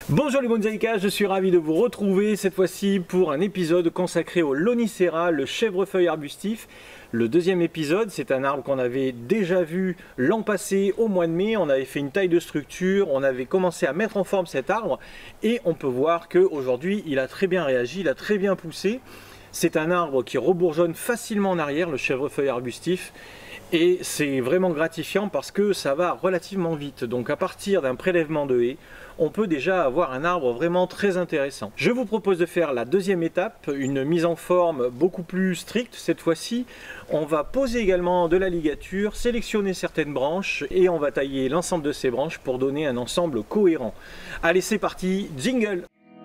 Bonjour les bonsaïkas, je suis ravi de vous retrouver cette fois-ci pour un épisode consacré au Lonicera, le chèvrefeuille arbustif. Le deuxième épisode, c'est un arbre qu'on avait déjà vu l'an passé au mois de mai. On avait fait une taille de structure, on avait commencé à mettre en forme cet arbre et on peut voir qu'aujourd'hui il a très bien réagi, il a très bien poussé. C'est un arbre qui rebourgeonne facilement en arrière, le chèvrefeuille arbustif. Et c'est vraiment gratifiant parce que ça va relativement vite. Donc à partir d'un prélèvement de haies, on peut déjà avoir un arbre vraiment très intéressant. Je vous propose de faire la deuxième étape, une mise en forme beaucoup plus stricte cette fois-ci. On va poser également de la ligature, sélectionner certaines branches et on va tailler l'ensemble de ces branches pour donner un ensemble cohérent. Allez, c'est parti, jingle!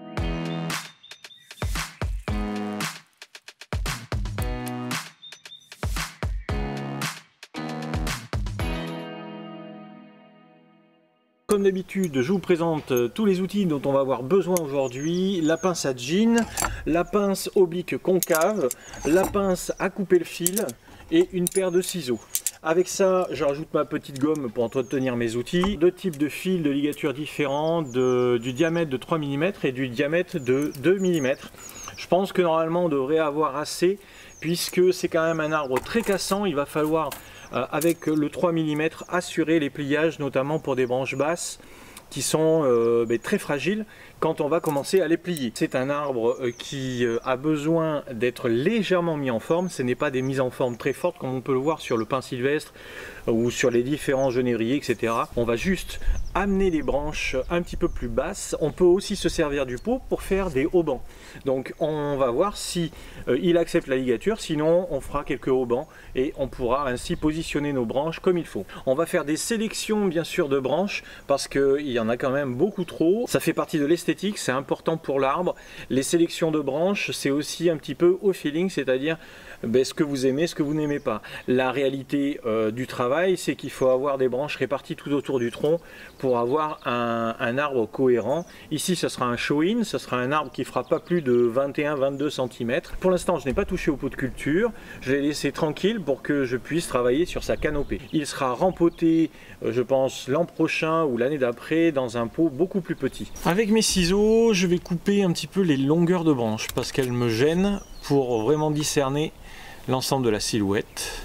Comme d'habitude, je vous présente tous les outils dont on va avoir besoin aujourd'hui. La pince à jean, la pince oblique concave, la pince à couper le fil et une paire de ciseaux. Avec ça, je rajoute ma petite gomme pour entretenir mes outils. Deux types de fils de ligature différents, du diamètre de 3 mm et du diamètre de 2 mm. Je pense que normalement on devrait avoir assez puisque c'est quand même un arbre très cassant. Il va falloir avec le 3 mm assurer les pliages, notamment pour des branches basses qui sont très fragiles quand on va commencer à les plier. C'est un arbre qui a besoin d'être légèrement mis en forme. Ce n'est pas des mises en forme très fortes comme on peut le voir sur le pin sylvestre ou sur les différents genévriers, etc. On va juste amener les branches un petit peu plus basses. On peut aussi se servir du pot pour faire des haubans. Donc on va voir si il accepte la ligature, sinon on fera quelques haubans et on pourra ainsi positionner nos branches comme il faut. On va faire des sélections bien sûr de branches parce qu'il y en a quand même beaucoup trop. Ça fait partie de l'esthétique, c'est important pour l'arbre. Les sélections de branches, c'est aussi un petit peu au feeling, c'est-à-dire ce que vous aimez, ce que vous n'aimez pas. La réalité du travail, c'est qu'il faut avoir des branches réparties tout autour du tronc pour avoir un arbre cohérent. Ici, ce sera un show-in, ce sera un arbre qui fera pas plus de 21-22 cm. Pour l'instant, je n'ai pas touché au pot de culture. Je l'ai laissé tranquille pour que je puisse travailler sur sa canopée. Il sera rempoté, je pense, l'an prochain ou l'année d'après dans un pot beaucoup plus petit. Avec mes ciseaux, je vais couper un petit peu les longueurs de branches parce qu'elles me gênent pour vraiment discerner l'ensemble de la silhouette.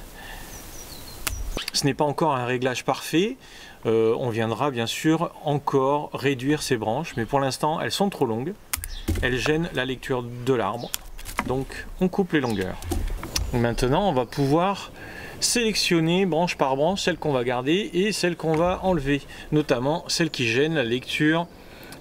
Ce n'est pas encore un réglage parfait. On viendra bien sûr encore réduire ces branches, mais pour l'instant elles sont trop longues. Elles gênent la lecture de l'arbre. Donc on coupe les longueurs. Maintenant on va pouvoir sélectionner branche par branche celles qu'on va garder et celles qu'on va enlever, notamment celles qui gênent la lecture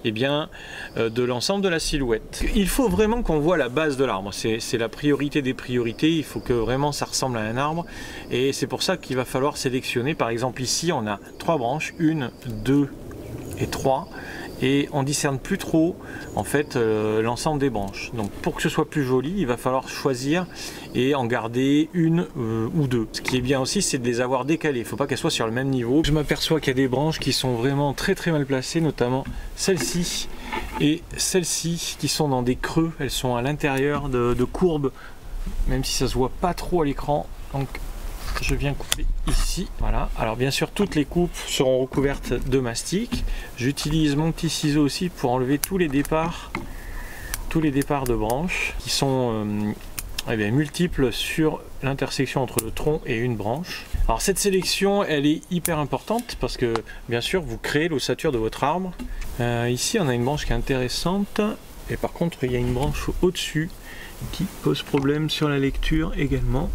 de l'ensemble de la silhouette. Il faut vraiment qu'on voit la base de l'arbre, c'est la priorité des priorités. Il faut que vraiment ça ressemble à un arbre et c'est pour ça qu'il va falloir sélectionner. Par exemple ici on a 3 branches, 1, 2 et 3 et on discerne plus trop en fait l'ensemble des branches. Donc pour que ce soit plus joli, il va falloir choisir et en garder une ou deux. Ce qui est bien aussi, c'est de les avoir décalées. Il ne faut pas qu'elles soient sur le même niveau. Je m'aperçois qu'il y a des branches qui sont vraiment très mal placées, notamment celle-ci et celle-ci qui sont dans des creux. Elles sont à l'intérieur de courbes, même si ça ne se voit pas trop à l'écran. Donc je viens couper ici, voilà. Alors bien sûr toutes les coupes seront recouvertes de mastic. J'utilise mon petit ciseau aussi pour enlever tous les départs de branches qui sont multiples sur l'intersection entre le tronc et une branche. Alors cette sélection elle est hyper importante parce que bien sûr vous créez l'ossature de votre arbre. Ici on a une branche qui est intéressante et par contre il y a une branche au-dessus qui pose problème sur la lecture également.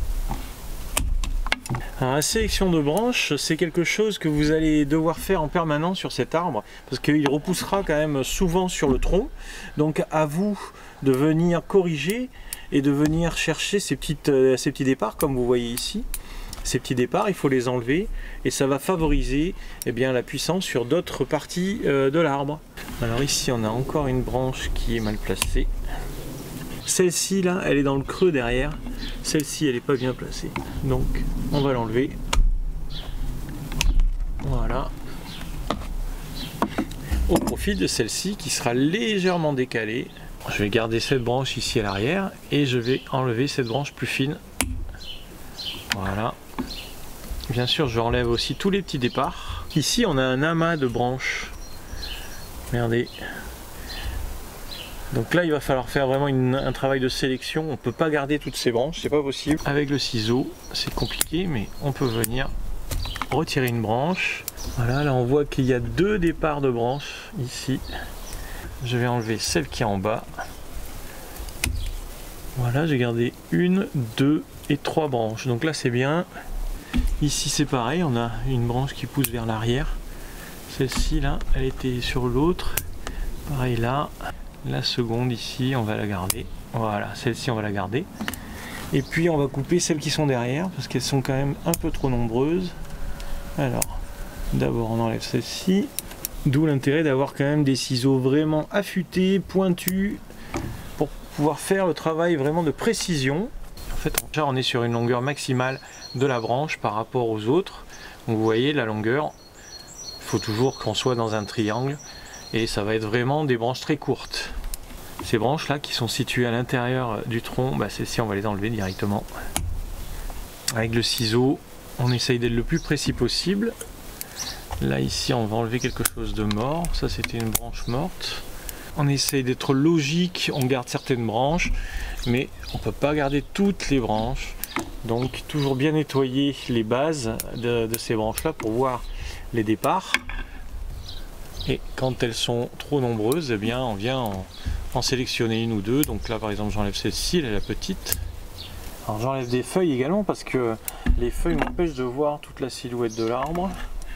Alors, la sélection de branches, c'est quelque chose que vous allez devoir faire en permanence sur cet arbre parce qu'il repoussera quand même souvent sur le tronc. Donc à vous de venir corriger et de venir chercher ces petits départs comme vous voyez ici. Ces petits départs, il faut les enlever et ça va favoriser la puissance sur d'autres parties de l'arbre. Alors ici on a encore une branche qui est mal placée. Celle-ci là, elle est dans le creux derrière. Celle-ci, elle n'est pas bien placée. Donc, on va l'enlever. Voilà. Au profit de celle-ci qui sera légèrement décalée. Je vais garder cette branche ici à l'arrière et je vais enlever cette branche plus fine. Voilà. Bien sûr, je enlève aussi tous les petits départs. Ici, on a un amas de branches Regardez. Donc là il va falloir faire vraiment un travail de sélection, on ne peut pas garder toutes ces branches, c'est pas possible. Avec le ciseau c'est compliqué, mais on peut venir retirer une branche. Voilà, là on voit qu'il y a 2 départs de branches ici. Je vais enlever celle qui est en bas. Voilà, j'ai gardé 1, 2 et 3 branches, donc là c'est bien. Ici c'est pareil, on a une branche qui pousse vers l'arrière. Celle-ci là, elle était sur l'autre. Pareil là. La seconde ici, on va la garder. Voilà, celle-ci on va la garder. Et puis on va couper celles qui sont derrière parce qu'elles sont quand même un peu trop nombreuses. Alors, d'abord on enlève celle-ci. D'où l'intérêt d'avoir quand même des ciseaux vraiment affûtés, pointus, pour pouvoir faire le travail vraiment de précision. En fait, déjà on est sur une longueur maximale de la branche par rapport aux autres. Donc vous voyez la longueur, il faut toujours qu'on soit dans un triangle. Et ça va être vraiment des branches très courtes. Ces branches là qui sont situées à l'intérieur du tronc, bah celles-ci on va les enlever directement. Avec le ciseau, on essaye d'être le plus précis possible. Là ici on va enlever quelque chose de mort, ça c'était une branche morte. On essaye d'être logique, on garde certaines branches, mais on ne peut pas garder toutes les branches. Donc toujours bien nettoyer les bases de ces branches là pour voir les départs. Et quand elles sont trop nombreuses, eh bien on vient en sélectionner 1 ou 2. Donc là par exemple j'enlève celle-ci, elle est la petite. Alors j'enlève des feuilles également parce que les feuilles m'empêchent de voir toute la silhouette de l'arbre.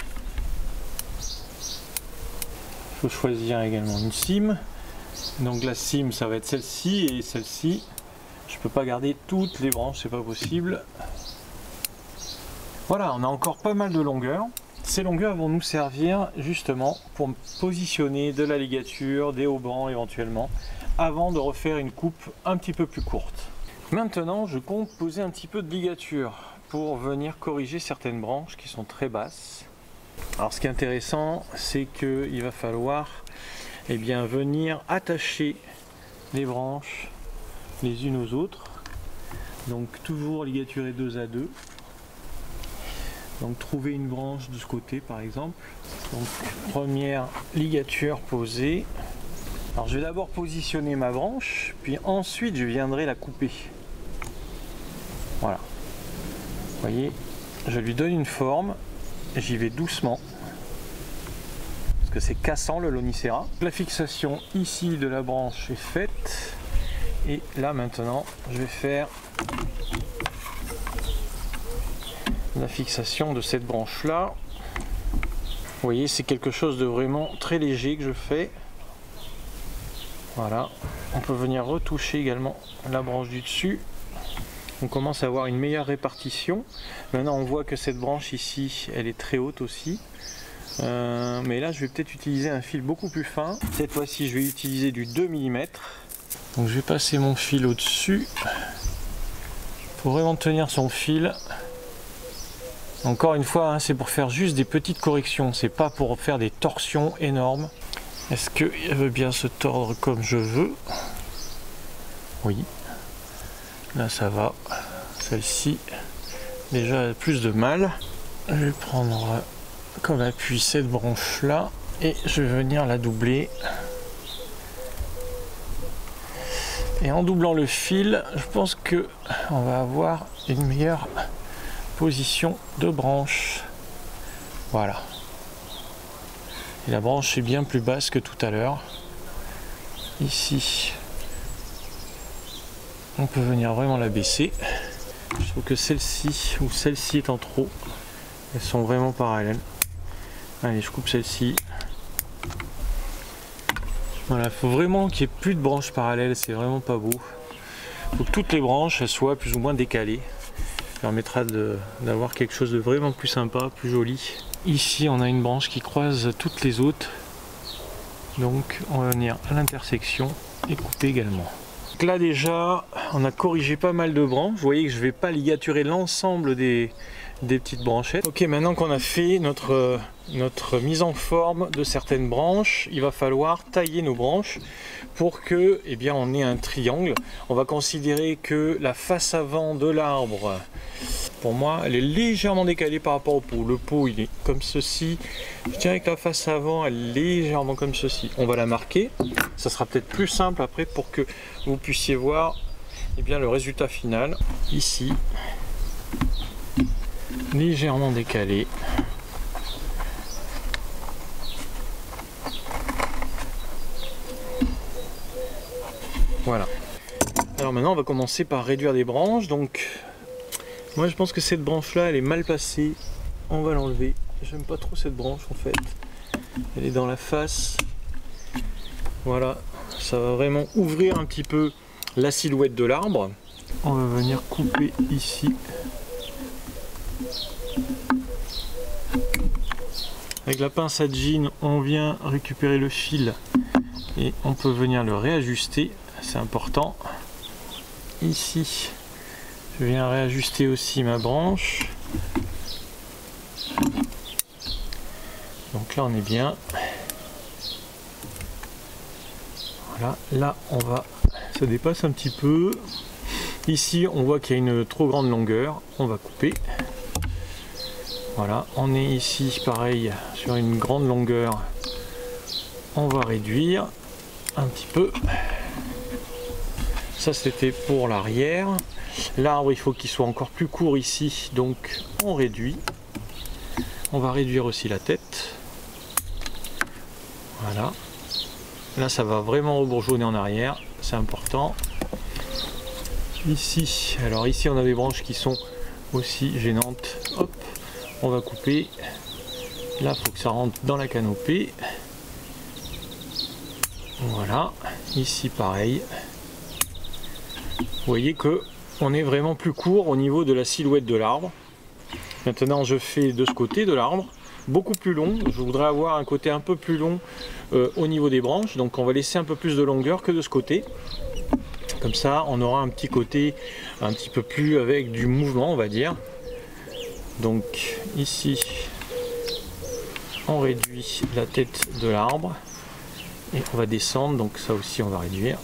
Il faut choisir également une cime. Donc la cime ça va être celle-ci et celle-ci. Je ne peux pas garder toutes les branches, c'est pas possible. Voilà, on a encore pas mal de longueur. Ces longueurs vont nous servir justement pour positionner de la ligature, des haubans éventuellement, avant de refaire une coupe un petit peu plus courte. Maintenant, je compte poser un petit peu de ligature pour venir corriger certaines branches qui sont très basses. Alors ce qui est intéressant, c'est qu'il va falloir venir attacher les branches les unes aux autres. Donc toujours ligaturer 2 à 2. Donc trouver une branche de ce côté par exemple. Donc première ligature posée. Alors je vais d'abord positionner ma branche, puis ensuite je viendrai la couper. Voilà. Vous voyez, je lui donne une forme, j'y vais doucement. Parce que c'est cassant le Lonicera. La fixation ici de la branche est faite. Et là maintenant, je vais faire la fixation de cette branche là. Vous voyez, c'est quelque chose de vraiment très léger que je fais. Voilà, on peut venir retoucher également la branche du dessus. On commence à avoir une meilleure répartition. Maintenant on voit que cette branche ici elle est très haute aussi, mais là je vais peut-être utiliser un fil beaucoup plus fin. Cette fois-ci je vais utiliser du 2 mm. Donc je vais passer mon fil au dessus. Il faut vraiment tenir son fil. Encore une fois, hein, c'est pour faire juste des petites corrections, c'est pas pour faire des torsions énormes. Est-ce qu'elle veut bien se tordre comme je veux? Oui. Là ça va. Celle-ci, déjà elle a plus de mal. Je vais prendre comme appui cette branche là et je vais venir la doubler. Et en doublant le fil, je pense que on va avoir une meilleure position de branche. Voilà. Et la branche est bien plus basse que tout à l'heure. Ici, on peut venir vraiment la baisser. Je trouve que celle-ci ou celle-ci est en trop. Elles sont vraiment parallèles. Allez, je coupe celle-ci. Voilà, il faut vraiment qu'il n'y ait plus de branches parallèles, c'est vraiment pas beau. Il faut que toutes les branches elles soient plus ou moins décalées. Ça permettra d'avoir quelque chose de vraiment plus sympa, plus joli. Ici on a une branche qui croise toutes les autres. Donc on va venir à l'intersection et couper également. Donc là déjà on a corrigé pas mal de branches. Vous voyez que je ne vais pas ligaturer l'ensemble des des petites branchettes. Ok, maintenant qu'on a fait notre mise en forme de certaines branches, il va falloir tailler nos branches pour que, eh bien, on ait un triangle. On va considérer que la face avant de l'arbre, pour moi, elle est légèrement décalée par rapport au pot. Le pot, il est comme ceci. Je dirais que la face avant, elle est légèrement comme ceci. On va la marquer. Ça sera peut-être plus simple après pour que vous puissiez voir, eh bien, le résultat final. Ici, légèrement décalé. Voilà. Alors maintenant, on va commencer par réduire des branches. Donc, moi, je pense que cette branche-là, elle est mal placée. On va l'enlever. J'aime pas trop cette branche, en fait. Elle est dans la face. Voilà. Ça va vraiment ouvrir un petit peu la silhouette de l'arbre. On va venir couper ici. Avec la pince à jean, on vient récupérer le fil et on peut venir le réajuster. C'est important. Ici, je viens réajuster aussi ma branche. Donc là, on est bien. Voilà, là, ça dépasse un petit peu. Ici, on voit qu'il y a une trop grande longueur. On va couper. Voilà, on est ici, pareil, sur une grande longueur. On va réduire un petit peu. Ça, c'était pour l'arrière. L'arbre, il faut qu'il soit encore plus court ici, donc on réduit. On va réduire aussi la tête. Voilà. Là, ça va vraiment rebourgeonner en arrière, c'est important. Ici, alors ici, on a des branches qui sont aussi gênantes. Hop, on va couper. Là, il faut que ça rentre dans la canopée. Voilà. Ici, pareil. Vous voyez que on est vraiment plus court au niveau de la silhouette de l'arbre. Maintenant, je fais de ce côté de l'arbre beaucoup plus long. Je voudrais avoir un côté un peu plus long au niveau des branches, donc on va laisser un peu plus de longueur que de ce côté. Comme ça, on aura un petit côté un petit peu plus avec du mouvement, on va dire. Donc ici, on réduit la tête de l'arbre et on va descendre, donc ça aussi on va réduire.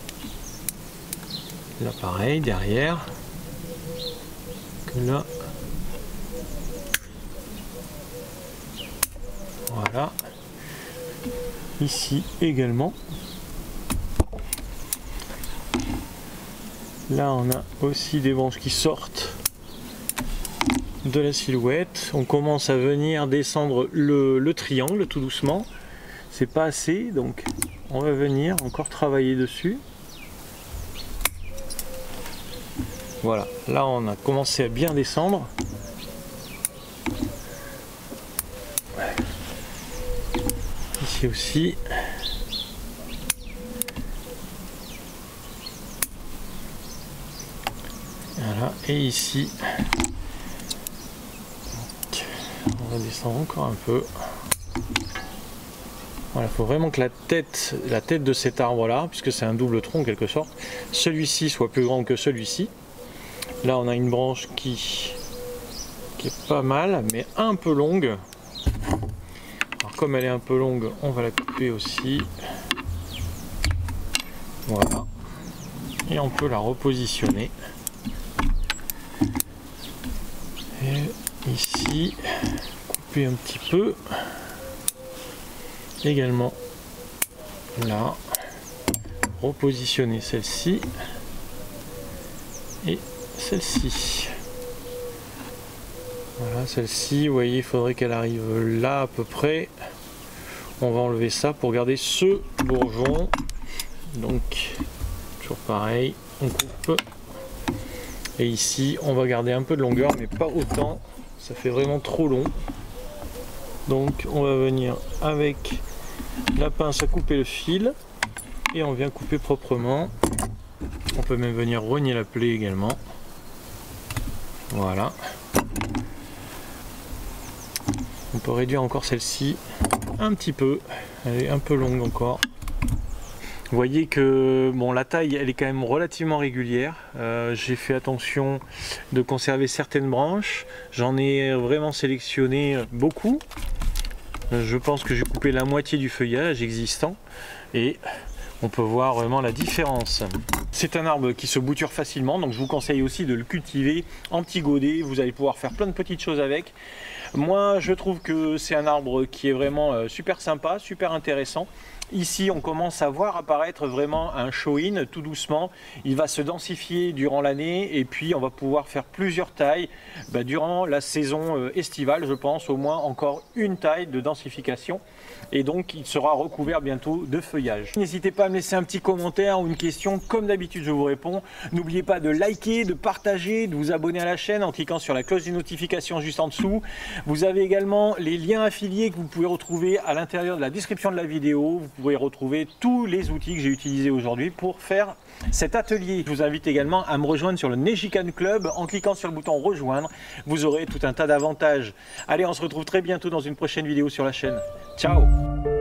Là pareil, derrière, que là, voilà, ici également. Là on a aussi des branches qui sortent de la silhouette. On commence à venir descendre le triangle tout doucement. C'est pas assez, donc on va venir encore travailler dessus. Voilà, là on a commencé à bien descendre. Ici aussi. Voilà, et ici. Donc, on va descendre encore un peu. Voilà, il faut vraiment que la tête de cet arbre-là, puisque c'est un double tronc en quelque sorte, celui-ci soit plus grand que celui-ci. Là, on a une branche qui est pas mal, mais un peu longue. Alors, comme elle est un peu longue, on va la couper aussi. Voilà. Et on peut la repositionner. Et ici, couper un petit peu. Également là, repositionner celle-ci et celle-ci. Voilà, celle-ci, vous voyez, il faudrait qu'elle arrive là à peu près. On va enlever ça pour garder ce bourgeon. Donc, toujours pareil, on coupe. Et ici, on va garder un peu de longueur, mais pas autant. Ça fait vraiment trop long. Donc, on va venir avec la pince à couper le fil. Et on vient couper proprement. On peut même venir rogner la plaie également. Voilà. On peut réduire encore celle-ci un petit peu. Elle est un peu longue encore. Vous voyez que bon, la taille elle est quand même relativement régulière. J'ai fait attention de conserver certaines branches. J'en ai vraiment sélectionné beaucoup. Je pense que j'ai coupé la moitié du feuillage existant et on peut voir vraiment la différence. C'est un arbre qui se bouture facilement, donc je vous conseille aussi de le cultiver en petit godet. Vous allez pouvoir faire plein de petites choses avec. Moi je trouve que c'est un arbre qui est vraiment super sympa, super intéressant. Ici on commence à voir apparaître vraiment un show-in tout doucement. Il va se densifier durant l'année et puis on va pouvoir faire plusieurs tailles durant la saison estivale. Je pense au moins encore une taille de densification et donc il sera recouvert bientôt de feuillage. N'hésitez pas à me laisser un petit commentaire ou une question, comme d'habitude je vous réponds. N'oubliez pas de liker, de partager, de vous abonner à la chaîne en cliquant sur la cloche de notification juste en dessous. Vous avez également les liens affiliés que vous pouvez retrouver à l'intérieur de la description de la vidéo. Vous pouvez retrouver tous les outils que j'ai utilisés aujourd'hui pour faire cet atelier. Je vous invite également à me rejoindre sur le Nejikan Club en cliquant sur le bouton rejoindre. Vous aurez tout un tas d'avantages. Allez, on se retrouve très bientôt dans une prochaine vidéo sur la chaîne. Ciao!